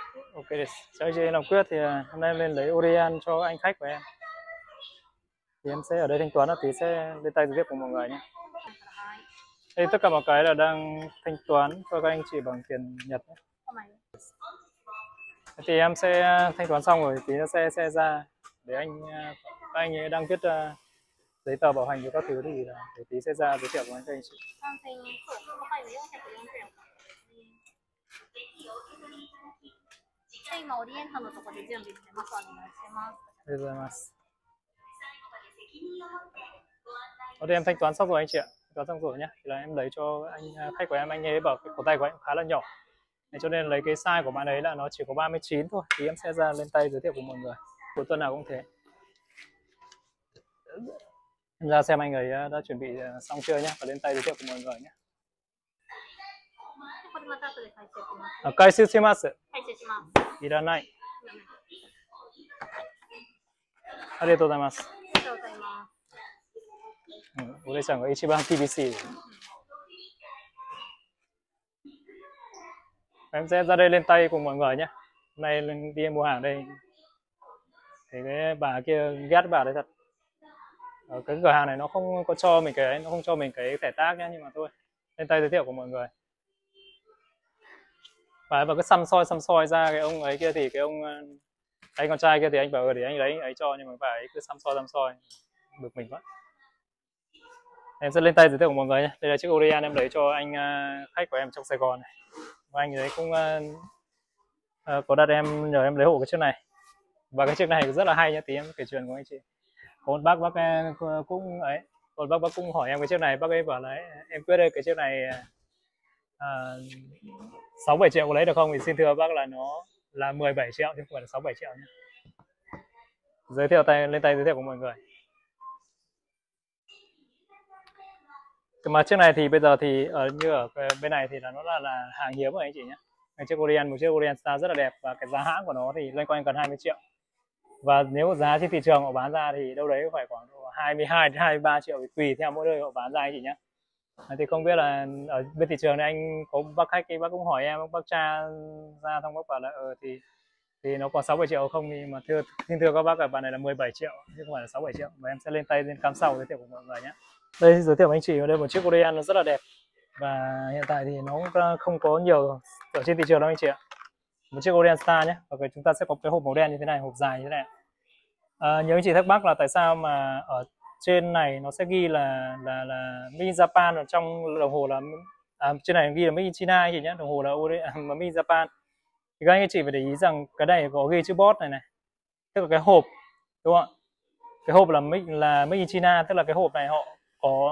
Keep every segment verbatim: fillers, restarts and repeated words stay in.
Ok, để cho anh chị làm quyết thì hôm nay em lên lấy Orion cho anh khách của em. Thì em sẽ ở đây thanh toán, là tí sẽ lên tay trực tiếp của mọi người nhé. Đây tất cả mọi cái là đang thanh toán cho các anh chị bằng tiền Nhật nhé. Thì em sẽ thanh toán xong rồi tí nó sẽ sẽ ra để anh các anh ấy đang viết uh, giấy tờ bảo hành của các thứ thì là để tí sẽ ra giới thiệu với các anh chị. Ở đây em thanh toán xong rồi anh chị ạ, thanh toán xong rồi nhé. Thì là em lấy cho anh khách của em, anh ấy bảo cái cổ tay của anh khá là nhỏ, nên cho nên lấy cái size của bạn ấy là nó chỉ có ba mươi chín thôi. Thì em sẽ ra lên tay giới thiệu của mọi người. Cuối tuần nào cũng thế. Em ra xem anh ấy đã chuẩn bị xong chưa nhé, và lên tay giới thiệu của mọi người nhé. 回収します。いらない。ありがとうございます。うん、俺ちゃんが一番厳しい。Em sẽ ra đây lên tay cùng mọi người nhé. Hôm nay đi mua hàng đây thì cái bà kia ghét bà đấy thật. Ở cái cửa hàng này nó không có cho mình cái nó không cho mình cái thẻ tag nhé, nhưng mà thôi lên tay giới thiệu của mọi người. Và bà cứ xăm soi xăm soi ra cái ông ấy kia thì cái ông anh con trai kia thì anh bảo để anh lấy ấy cho, nhưng mà bà ấy cứ xăm soi xăm soi bực mình quá. Em sẽ lên tay giới thiệu của mọi người nhé. Đây là chiếc Orion em lấy cho anh khách của em trong Sài Gòn này. Và anh ấy cũng uh, có đặt em nhờ em lấy hộ cái chiếc này. Và cái chiếc này rất là hay nhé, tí em kể chuyện của anh chị. Có một bác bác cũng ấy, một bác bác cũng hỏi em cái chiếc này, bác ấy bảo là em quyết đây cái chiếc này sáu bảy triệu có lấy được không, thì xin thưa bác là nó là mười bảy triệu chứ không phải là sáu bảy triệu nhé. Giới thiệu tay lên tay giới thiệu của mọi người. Mà chiếc này thì bây giờ thì ở như ở bên này thì là nó là, là hàng hiếm rồi anh chị nhé. Cái chiếc Orion, một chiếc Orion Star rất là đẹp, và cái giá hãng của nó thì loanh quanh gần hai mươi triệu. Và nếu giá trên thị trường họ bán ra thì đâu đấy phải khoảng hai mươi hai đến hai mươi ba triệu, tùy theo mỗi nơi họ bán ra anh chị nhé. Thì không biết là ở bên thị trường này anh có bác khách, bác cũng hỏi em, bác tra ra xong bác bảo là ờ thì thì nó còn sáu bảy triệu không, thì mà thưa xin thưa các bác là bạn này là mười bảy triệu chứ không phải là sáu bảy triệu. Và em sẽ lên tay lên cam sau giới thiệu của mọi người nhé. Đây giới thiệu với anh chị, ở đây một chiếc Orion nó rất là đẹp, và hiện tại thì nó không có nhiều ở trên thị trường đâu anh chị ạ. Một chiếc Orion Star nhé. Và chúng ta sẽ có cái hộp màu đen như thế này, hộp dài như thế này. À, nhiều anh chị thắc mắc là tại sao mà ở trên này nó sẽ ghi là là là Made in Japan, ở trong đồng hồ là à, trên này ghi là Made in China anh chị nhé, đồng hồ là mà Made in Japan. Thì các anh chị phải để ý rằng cái này có ghi chữ boss này này, tức là cái hộp, đúng không ạ? Cái hộp là Made là Made in China, tức là cái hộp này họ có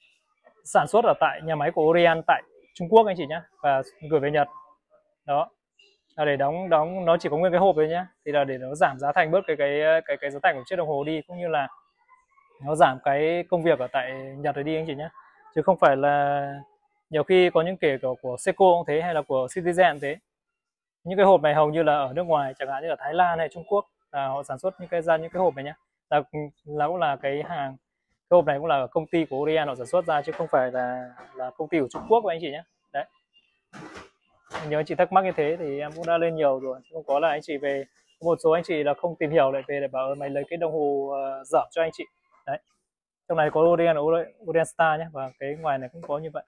sản xuất ở tại nhà máy của Orion tại Trung Quốc anh chị nhé, và gửi về Nhật. Đó là để đóng đóng nó chỉ có nguyên cái hộp đấy nhá, thì là để nó giảm giá thành bớt cái cái cái cái giá thành của chiếc đồng hồ đi, cũng như là nó giảm cái công việc ở tại Nhật đấy đi anh chị nhé. Chứ không phải là nhiều khi có những kể của, của Seiko cũng thế, hay là của Citizen cũng thế. Những cái hộp này hầu như là ở nước ngoài, chẳng hạn như ở Thái Lan hay Trung Quốc là họ sản xuất những cái ra những cái hộp này nhá, là là cũng là cái hàng, cái hộp này cũng là công ty của Orion họ sản xuất ra, chứ không phải là là công ty của Trung Quốc của anh chị nhé. Đấy, nhiều anh chị thắc mắc như thế thì em cũng đã lên nhiều rồi, chứ không có là anh chị về một số anh chị là không tìm hiểu lại về để bảo mày lấy cái đồng hồ uh, dởm cho anh chị. Đấy, trong này có Orion, Orion Star nhé, và cái ngoài này cũng có như vậy.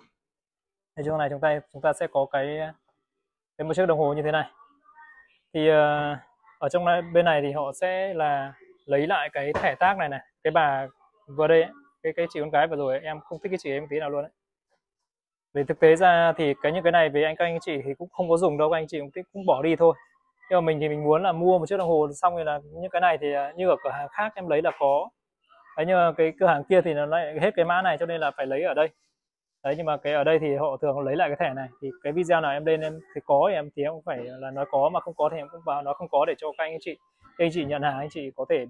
Thì trong này chúng ta chúng ta sẽ có cái cái một chiếc đồng hồ như thế này. Thì uh, ở trong này, bên này thì họ sẽ là lấy lại cái thẻ tag này này, cái bà vừa đây ấy, cái cái chị con gái vừa rồi em không thích cái chị ấy một tí nào luôn đấy. Về thực tế ra thì cái những cái này về anh các anh chị thì cũng không có dùng đâu, các anh chị cũng cũng bỏ đi thôi. Nhưng mà mình thì mình muốn là mua một chiếc đồng hồ xong rồi là những cái này thì như ở cửa hàng khác em lấy là có. Đấy, nhưng mà cái cửa hàng kia thì nó lại hết cái mã này, cho nên là phải lấy ở đây. Đấy, nhưng mà cái ở đây thì họ thường lấy lại cái thẻ này. Thì cái video nào em lên em thì có thì em thì em cũng phải là nói có, mà không có thì em cũng vào nói không có, để cho các anh chị các anh chị nhận hàng anh chị có thể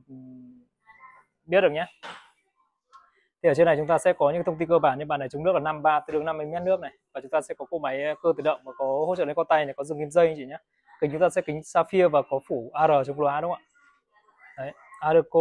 biết được nhé. Thì ở trên này chúng ta sẽ có những thông tin cơ bản như bàn này chống nước là năm ba, tương đương năm mươi mét nước này, và chúng ta sẽ có cỗ máy cơ tự động và có hỗ trợ lên con tay này, có dừng kim dây anh chị nhé. Kính chúng ta sẽ kính sapphire và có phủ a rờ chống lóa, đúng không ạ? Đấy, Arco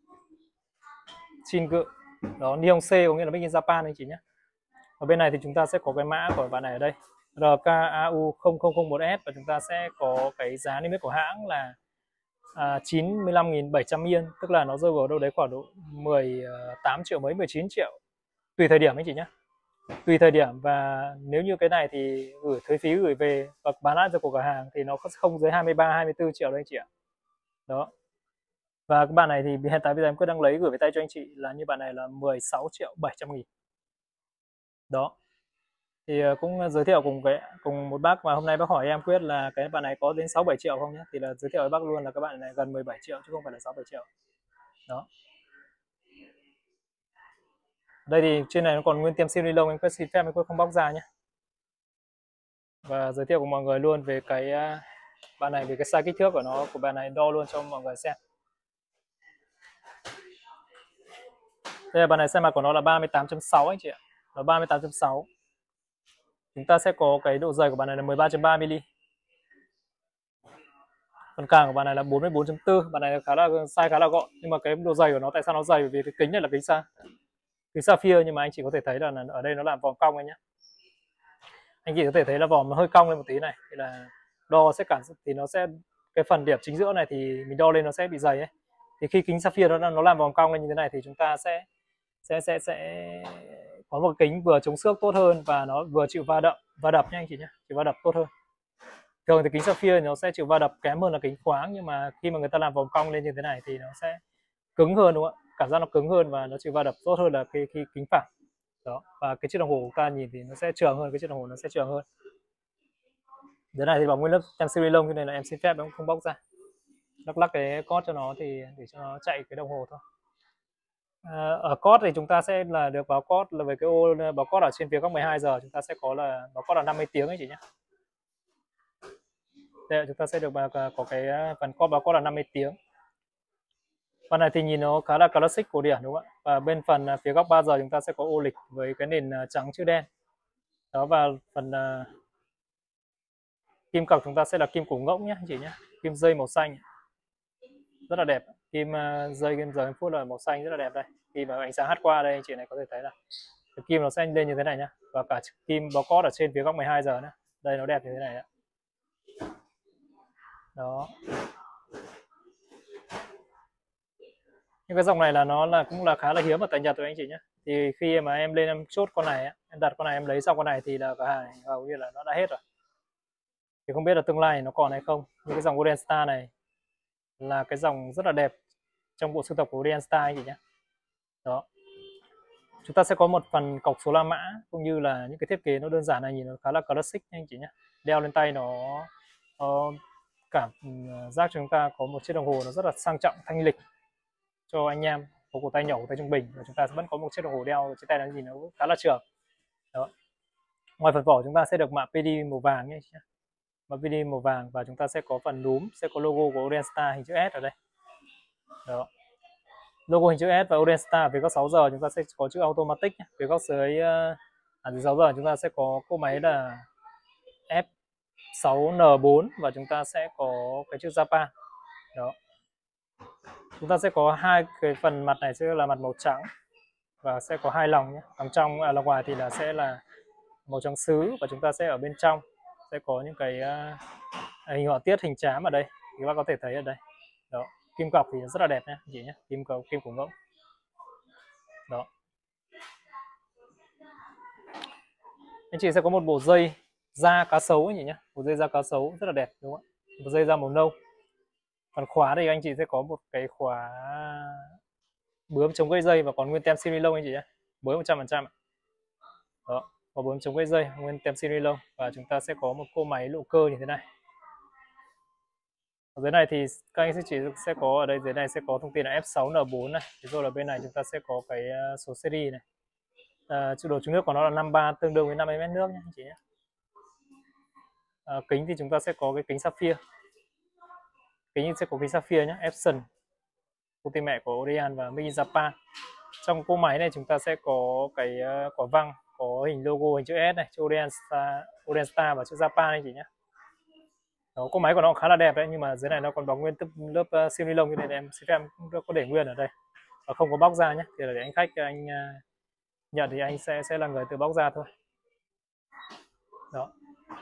Shingu đó, Nihon C có nghĩa là Made in Japan anh chị nhé. Ở bên này thì chúng ta sẽ có cái mã của bạn này ở đây, R K A U không không không một S và chúng ta sẽ có cái giá niêm yết của hãng là à, chín mươi lăm nghìn bảy trăm yên, tức là nó rơi vào đâu đấy khoảng độ mười tám triệu mấy, mười chín triệu tùy thời điểm anh chị nhé, tùy thời điểm. Và nếu như cái này thì gửi thuế phí gửi về và bán lại cho của cửa hàng thì nó không dưới hai mươi ba hai mươi tư triệu đấy anh chị ạ. Đó. Và cái bạn này thì hiện tại bây giờ em quyết đang lấy gửi về tay cho anh chị là như bạn này là mười sáu triệu bảy trăm nghìn. Đó. Thì cũng giới thiệu cùng cái cùng một bác mà hôm nay bác hỏi em Quyết là cái bạn này có đến sáu bảy triệu không nhé, thì là giới thiệu với bác luôn là các bạn này gần mười bảy triệu chứ không phải là sáu bảy triệu. Đó. Đây thì trên này nó còn nguyên tem series lông, em Quyết xin phép em Quyết không bóc ra nhé. Và giới thiệu cùng mọi người luôn về cái bạn này, về cái size kích thước của nó, của bạn này đo luôn cho mọi người xem. Đây là bạn này, size mặt của nó là ba mươi tám chấm sáu anh chị ạ. Nó ba mươi tám chấm sáu. Chúng ta sẽ có cái độ dày của bạn này là mười ba chấm ba mi li. Phần càng của bạn này là bốn mươi bốn chấm bốn. Bạn này khá là size khá là gọn, nhưng mà cái độ dày của nó tại sao nó dày, bởi vì cái kính này là kính sa kính sapphire, nhưng mà anh chị có thể thấy là ở đây nó làm vòm cong anh nhé. Anh chị có thể thấy là vòm nó hơi cong lên một tí này, thì là đo sẽ cảm thì nó sẽ cái phần điểm chính giữa này thì mình đo lên nó sẽ bị dày ấy. Thì khi kính sapphire nó nó làm vòm cong lên như thế này thì chúng ta sẽ sẽ sẽ sẽ có một kính vừa chống xước tốt hơn và nó vừa chịu va đập va đập nha anh chị nhé, chịu va đập tốt hơn. Thường thì kính sapphire nó sẽ chịu va đập kém hơn là kính khoáng, nhưng mà khi mà người ta làm vòng cong lên như thế này thì nó sẽ cứng hơn, đúng không ạ? Cảm giác nó cứng hơn và nó chịu va đập tốt hơn là khi, khi kính phẳng. Đó. Và cái chiếc đồng hồ của ta nhìn thì nó sẽ trường hơn, cái chiếc đồng hồ nó sẽ trường hơn. Cái này thì bằng nguyên lớp tem series lông, cho nên là em xin phép em không bóc ra. Lắc lắc cái code cho nó thì để cho nó chạy cái đồng hồ thôi. À, ở code thì chúng ta sẽ là được báo code là về cái ô báo code ở trên phía góc mười hai giờ, chúng ta sẽ có là báo code là năm mươi tiếng ấy chị nhé. Đây, chúng ta sẽ được có cái phần code báo code là năm mươi tiếng. Phần này thì nhìn nó khá là classic cổ điển đúng không ạ? Và bên phần phía góc ba giờ chúng ta sẽ có ô lịch với cái nền trắng chữ đen. Đó, và phần uh, kim cọc chúng ta sẽ là kim cổ ngỗng nhé anh chị nhé, kim dây màu xanh rất là đẹp. Kim uh, dây kim giờ phút là màu xanh rất là đẹp đây. Khi mà ánh sáng hắt qua đây anh chị này có thể thấy là cái kim nó sẽ lên như thế này nhá, và cả kim báo code ở trên phía góc mười hai giờ nữa. Đây nó đẹp như thế này đó. Đó. Nhưng cái dòng này là nó là cũng là khá là hiếm ở tại Nhật rồi anh chị nhé. Thì khi mà em lên em chốt con này, em đặt con này, em lấy xong con này thì là cả hàng hầu như là nó đã hết rồi. Thì không biết là tương lai nó còn hay không. Nhưng cái dòng Golden Star này là cái dòng rất là đẹp trong bộ sưu tập của Golden Star anh chị nhé. Đó. Chúng ta sẽ có một phần cọc số la mã cũng như là những cái thiết kế nó đơn giản này, nhìn nó khá là classic anh chị nhé. Đeo lên tay nó, nó cảm giác cho chúng ta có một chiếc đồng hồ nó rất là sang trọng, thanh lịch cho anh em có cổ tay nhỏ, cổ tay trung bình, và chúng ta vẫn có một chiếc đồng hồ đeo trên tay, nó gì nó khá là trường. Đó. Ngoài phần vỏ chúng ta sẽ được mạ pê đê màu vàng nhé, mạ pê đê màu vàng, và chúng ta sẽ có phần núm sẽ có logo của Golden Star hình chữ S ở đây. Đó. Logo hình chữ S và Golden Star. Về góc sáu giờ chúng ta sẽ có chữ automatic. Về góc dưới à, dưới sáu giờ chúng ta sẽ có cỗ máy là F sáu N bốn và chúng ta sẽ có cái chữ Japan. Đó. Chúng ta sẽ có hai cái phần mặt này sẽ là mặt màu trắng và sẽ có hai lòng nhé. Lòng trong à, lòng ngoài thì là sẽ là màu trắng sứ, và chúng ta sẽ ở bên trong sẽ có những cái uh, hình họa tiết hình trám ở đây, thì các bạn có thể thấy ở đây. Đó. Kim cọc thì rất là đẹp nhé chị nhé, kim cọc kim cổ ngỗng. Đó. Anh chị sẽ có một bộ dây da cá sấu anh chị nhé, một dây da cá sấu rất là đẹp đúng không ạ? Một dây da màu nâu. Phần khóa thì anh chị sẽ có một cái khóa bướm chống gãy dây và còn nguyên tem series lông anh chị nhé, mới một trăm phần trăm. Đó, có bướm chống gãy dây, nguyên tem series lông, và chúng ta sẽ có một cỗ máy lộ cơ như thế này. Ở dưới này thì các anh sẽ chỉ sẽ có ở đây, dưới này sẽ có thông tin là F sáu N bốn này, rồi là bên này chúng ta sẽ có cái số series này. À, chữ độ trúng nước của nó là năm mươi ba, tương đương với năm mươi mét nước nhé anh chị nhé. À, kính thì chúng ta sẽ có cái kính sapphire, kính sẽ có kính sapphire nhé, Epson, công ty mẹ của Orion và Made in Japan. Trong cỗ máy này chúng ta sẽ có cái quả văng có hình logo hình chữ S này, chữ Orion Star, Orion Star và chữ Japan anh chị nhé. Đó, cỗ máy của nó khá là đẹp đấy, nhưng mà dưới này nó còn bọc nguyên lớp uh, siêu ni lông, cho nên em xin phép em cũng có để nguyên ở đây và không có bóc ra nhé. Thì là để anh khách anh uh, nhận thì anh sẽ sẽ là người tự bóc ra thôi. Đó.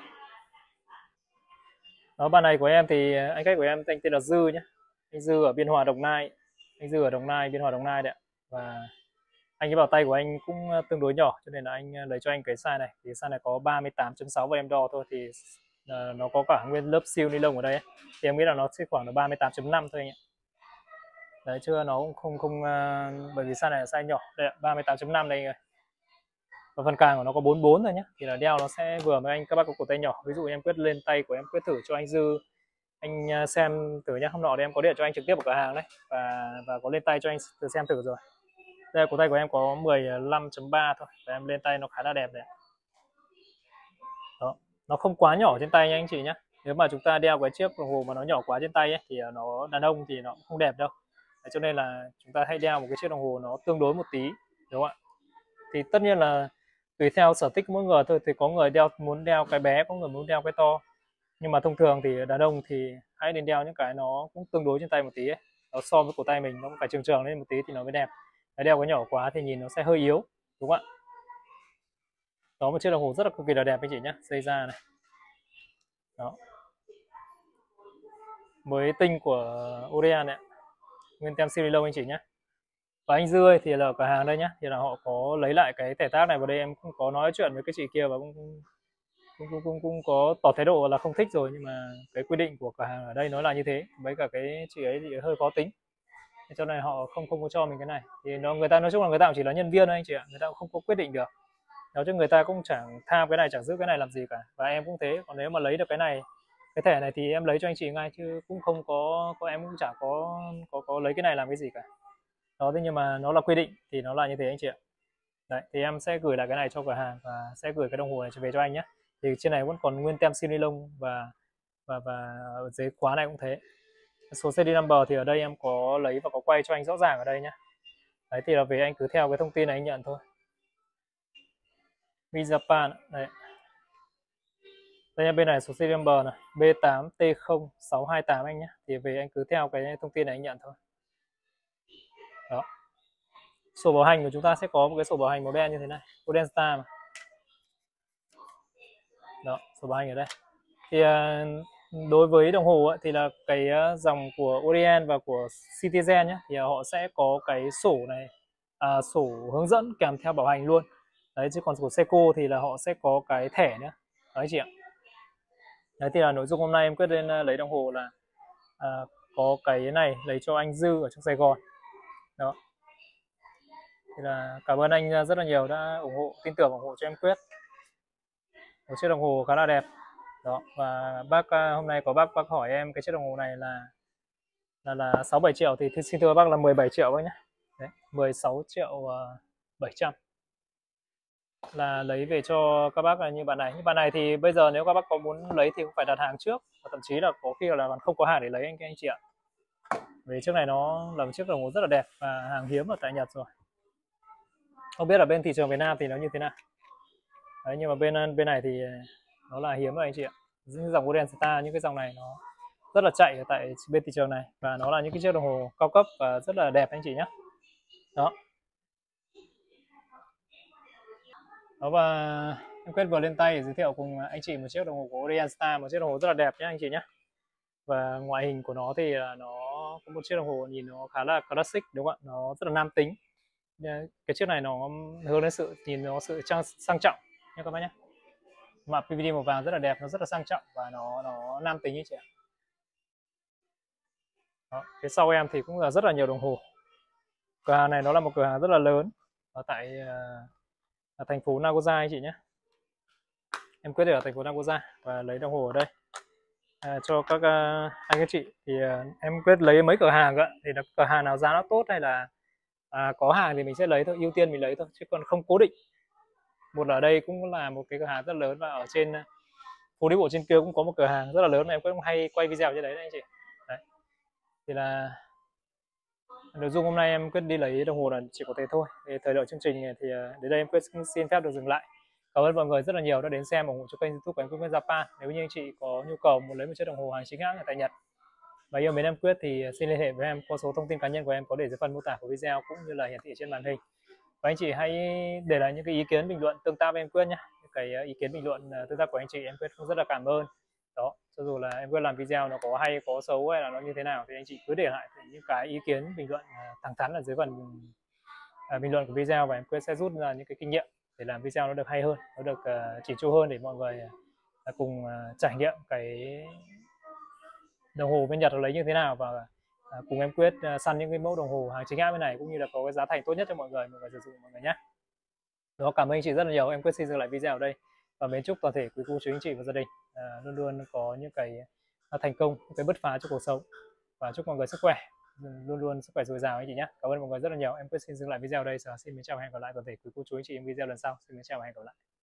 Đó, bạn này của em thì anh khách của em anh tên là Dư nhé. Anh Dư ở Biên Hòa Đồng Nai. Anh Dư ở Đồng Nai, Biên Hòa Đồng Nai đấy ạ. Và anh cái bảo tay của anh cũng tương đối nhỏ cho nên là anh lấy cho anh cái size này. Thì size này có ba mươi tám chấm sáu và em đo thôi thì uh, nó có cả nguyên lớp siêu ni lông ở đây ấy. Thì em nghĩ là nó sẽ khoảng là ba mươi tám chấm năm thôi anh ạ. Đấy, chưa nó cũng không không uh, bởi vì size này là size nhỏ. Đây ạ, ba mươi tám chấm năm đây rồi. Và phần càng của nó có bốn mươi bốn thôi nhé, thì là đeo nó sẽ vừa với anh. Các bác có cổ tay nhỏ, ví dụ em Quyết lên tay của em Quyết thử cho anh Dư anh xem thử nhá. Hôm nọ thì em có điện cho anh trực tiếp ở cửa hàng đấy và và có lên tay cho anh thử xem thử rồi. Đây, cổ tay của em có mười lăm chấm ba thôi và em lên tay nó khá là đẹp đấy. Đó, nó không quá nhỏ trên tay nha anh chị nhé. Nếu mà chúng ta đeo cái chiếc đồng hồ mà nó nhỏ quá trên tay ấy, thì nó đàn ông thì nó cũng không đẹp đâu. Đấy, cho nên là chúng ta hãy đeo một cái chiếc đồng hồ nó tương đối một tí, đúng không ạ? Thì tất nhiên là tùy theo sở thích mỗi người thôi, thì có người đeo muốn đeo cái bé, có người muốn đeo cái to, nhưng mà thông thường thì đàn ông thì hãy nên đeo những cái nó cũng tương đối trên tay một tí ấy. Nó so với cổ tay mình nó cũng phải trường trường lên một tí thì nó mới đẹp. Cái đeo cái nhỏ quá thì nhìn nó sẽ hơi yếu, đúng không ạ? Đó, một chiếc đồng hồ rất là cực kỳ là đẹp anh chị nhé, dây da này. Đó, mới tinh của Orion này, nguyên tem siêu ni lông anh chị nhé. Và anh Dư thì là ở cửa hàng đây nhá, thì là họ có lấy lại cái thẻ tác này vào đây. Em cũng có nói chuyện với cái chị kia và cũng cũng, cũng, cũng, cũng có tỏ thái độ là không thích rồi, nhưng mà cái quy định của cửa hàng ở đây nói là như thế. Mấy cả cái chị ấy thì hơi khó tính, cho nên họ không không có cho mình cái này. Thì nó người ta nói chung là người ta cũng chỉ là nhân viên thôi anh chị ạ, người ta cũng không có quyết định được. Đó, chứ người ta cũng chẳng tham cái này chẳng giữ cái này làm gì cả. Và em cũng thế, còn nếu mà lấy được cái này, cái thẻ này thì em lấy cho anh chị ngay, chứ cũng không có, có em cũng chả có có có lấy cái này làm cái gì cả. Đó, thế nhưng mà nó là quy định thì nó là như thế anh chị ạ. Đấy, thì em sẽ gửi lại cái này cho cửa hàng và sẽ gửi cái đồng hồ này về cho anh nhé. Thì trên này vẫn còn nguyên tem siêu ni lông và và và ở dưới khóa này cũng thế. Số xê đê number thì ở đây em có lấy và có quay cho anh rõ ràng ở đây nhé. Đấy, thì là về anh cứ theo cái thông tin này anh nhận thôi. Mi Japan đấy. Đây bên này số serial number này B tám T không sáu hai tám anh nhé. Thì về anh cứ theo cái thông tin này anh nhận thôi. Đó. Sổ bảo hành của chúng ta sẽ có một cái sổ bảo hành màu đen như thế này, Golden Star mà. Đó, sổ bảo hành ở đây. Thì đối với đồng hồ ấy, thì là cái dòng của Orient và của Citizen nhé, thì họ sẽ có cái sổ này, à, sổ hướng dẫn kèm theo bảo hành luôn. Đấy, chứ còn của Seiko thì là họ sẽ có cái thẻ nữa. Đấy chị ạ. Đấy, thì là nội dung hôm nay em quyết định lấy đồng hồ là à, có cái này lấy cho anh Dư ở trong Sài Gòn. Đó. Thì là cảm ơn anh rất là nhiều đã ủng hộ, tin tưởng ủng hộ cho em Quyết. Một chiếc đồng hồ khá là đẹp. Đó, và bác hôm nay có bác bác hỏi em cái chiếc đồng hồ này là là là sáu bảy triệu thì xin thưa bác là mười bảy triệu bác nhé. Đấy, mười sáu triệu bảy trăm là lấy về cho các bác là như bạn này. Như bạn này thì bây giờ nếu các bác có muốn lấy thì cũng phải đặt hàng trước, và thậm chí là có khi là còn không có hàng để lấy anh anh chị ạ. Vì chiếc này nó là một chiếc đồng hồ rất là đẹp và hàng hiếm ở tại Nhật rồi. Không biết là bên thị trường Việt Nam thì nó như thế nào. Đấy, nhưng mà bên bên này thì nó là hiếm rồi anh chị ạ. Những dòng Golden Star, những cái dòng này nó rất là chạy ở tại bên thị trường này, và nó là những cái chiếc đồng hồ cao cấp và rất là đẹp anh chị nhé. Đó. Đó, và em Quyết vừa lên tay để giới thiệu cùng anh chị một chiếc đồng hồ của Orient Star, một chiếc đồng hồ rất là đẹp nhé anh chị nhé. Và ngoại hình của nó thì là nó có một chiếc đồng hồ nhìn nó khá là classic, đúng không ạ? Nó rất là nam tính. Cái chiếc này nó hướng đến sự nhìn nó sự trang sang trọng nha các bác nhé. Mặt pê vê đê màu vàng rất là đẹp, nó rất là sang trọng và nó nó nam tính như chị ạ. Đó, phía sau em thì cũng là rất là nhiều đồng hồ. Cửa hàng này nó là một cửa hàng rất là lớn ở tại uh, thành phố Nagoya anh chị nhé. Em quyết định ở thành phố Nagoya và lấy đồng hồ ở đây à, cho các uh, anh các chị. Thì uh, em quyết lấy mấy cửa hàng ạ, thì là cửa hàng nào giá nó tốt hay là à, có hàng thì mình sẽ lấy thôi, ưu tiên mình lấy thôi, chứ còn không cố định. Một là ở đây cũng là một cái cửa hàng rất lớn, và ở trên phố đi bộ trên kia cũng có một cửa hàng rất là lớn mà em cũng hay quay video trên đấy, đấy anh chị. Đấy. Thì là nội dung hôm nay em quyết đi lấy đồng hồ là chỉ có thế thôi. Thì thời lượng chương trình thì đến đây em quyết xin phép được dừng lại. Cảm ơn mọi người rất là nhiều đã đến xem ủng hộ cho kênh YouTube của em Quyết Japan. Nếu như anh chị có nhu cầu muốn lấy một chiếc đồng hồ hàng chính hãng ở tại Nhật và yêu mến em Quyết thì xin liên hệ với em qua số thông tin cá nhân của em có để dưới phần mô tả của video cũng như là hiển thị trên màn hình. Và anh chị hãy để lại những cái ý kiến bình luận tương tác với em Quyết nhé. Cái ý kiến bình luận tương tác của anh chị em Quyết cũng rất là cảm ơn. Đó, cho dù là em Quyết làm video nó có hay có xấu hay là nó như thế nào thì anh chị cứ để lại những cái ý kiến bình luận uh, thẳng thắn ở dưới phần uh, bình luận của video, và em Quyết sẽ rút ra những cái kinh nghiệm để làm video nó được hay hơn, nó được uh, chỉn chu hơn, để mọi người uh, cùng uh, trải nghiệm cái đồng hồ bên Nhật nó lấy như thế nào, và uh, cùng em Quyết uh, săn những cái mẫu đồng hồ hàng chính hãng bên này, cũng như là có cái giá thành tốt nhất cho mọi người mọi người sử dụng mọi người nhé. Đó, cảm ơn anh chị rất là nhiều. Em Quyết xin dừng lại video ở đây và mến chúc toàn thể quý cô chú anh chị và gia đình à, luôn luôn có những cái à, thành công, những cái bứt phá trong cuộc sống, và chúc mọi người sức khỏe, luôn luôn sức khỏe dồi dào anh chị nhé. Cảm ơn mọi người rất là nhiều. Em Quyết xin dừng lại video ở đây. Xin mến chào và hẹn gặp lại toàn thể quý cô chú anh chị trong video lần sau. Xin mến chào và hẹn gặp lại.